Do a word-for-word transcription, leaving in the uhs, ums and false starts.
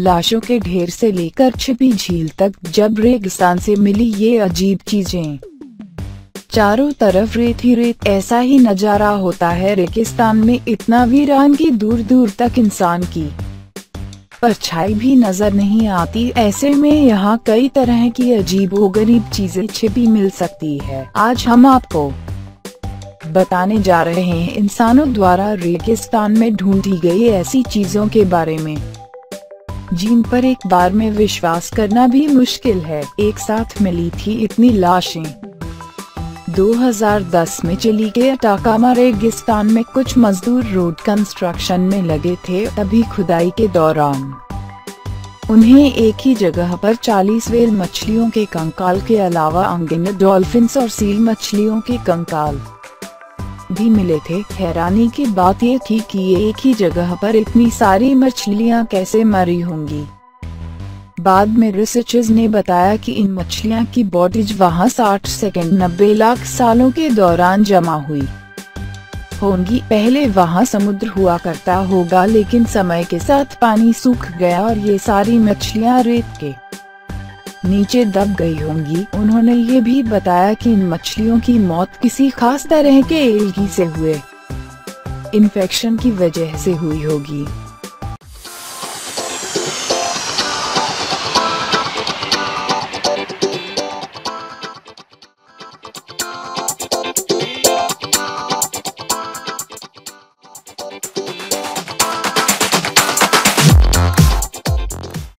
लाशों के ढेर से लेकर छिपी झील तक, जब रेगिस्तान से मिली ये अजीब चीजें। चारों तरफ रेत ही रेत, ऐसा ही नजारा होता है रेगिस्तान में, इतना वीरान की दूर दूर तक इंसान की परछाई भी नजर नहीं आती। ऐसे में यहाँ कई तरह की अजीबोगरीब चीजें छिपी मिल सकती है। आज हम आपको बताने जा रहे हैं इंसानों द्वारा रेगिस्तान में ढूंढी गई ऐसी चीजों के बारे में, जिन पर एक बार में विश्वास करना भी मुश्किल है। एक साथ मिली थी इतनी लाशें। दो हज़ार दस में चिली के अटाकामा रेगिस्तान में कुछ मजदूर रोड कंस्ट्रक्शन में लगे थे। तभी खुदाई के दौरान उन्हें एक ही जगह पर चालीस व्हेल मछलियों के कंकाल के अलावा अनगिनत डॉल्फिन्स और सील मछलियों के कंकाल भी मिले थे। हैरानी की बात ये थी कि ये एक ही जगह पर इतनी सारी मछलियां कैसे मरी होंगी। बाद में रिसर्चर्स ने बताया कि इन मछलियां की बॉडीज वहां साठ सेकंड नब्बे लाख सालों के दौरान जमा हुई होंगी। पहले वहां समुद्र हुआ करता होगा, लेकिन समय के साथ पानी सूख गया और ये सारी मछलियां रेत के नीचे दब गई होंगी। उन्होंने ये भी बताया कि इन मछलियों की मौत किसी खास तरह के एल्गी से हुए इन्फेक्शन की वजह से हुई होगी।